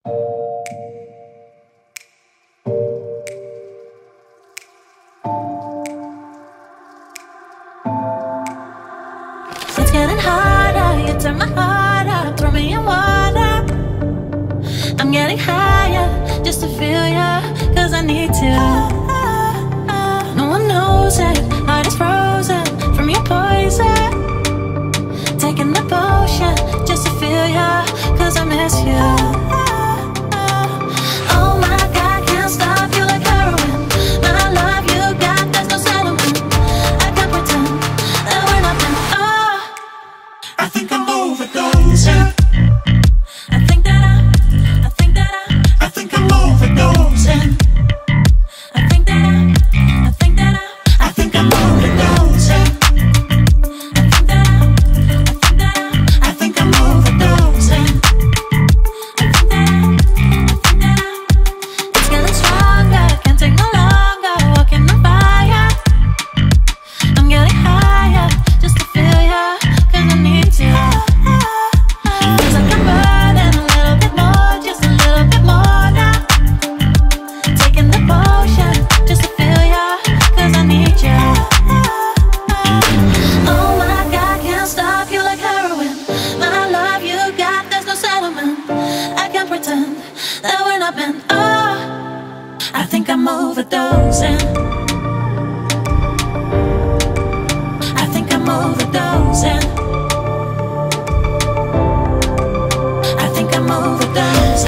It's getting harder, you turn my heart up, throw me in water. I'm getting higher, just to feel ya, cause I need to. No one knows it, heart is frozen from your poison. Taking the potion, just to feel ya, cause I miss you. Oh my God, can't stop you like heroin. My love you got, there's no settlement. I can't pretend that we're nothing. Oh, I think I'm overdosing. I think that I'm overdosing. I think that I'm overdosing. I think I'm overdosing. It's getting stronger, can't take no longer, walking on fire. I'm getting higher, just to feel ya, cause I need to. Feels like I'm burning a little bit more, just a little bit more now. Taking the potion, just to feel ya, cause I need ya. Oh my God, can't stop you like heroin. My love you got, there's no settlement. I can't pretend that we're not meant. Oh, I think I'm overdosing. I think I'm overdosing. I think I'm overdosing.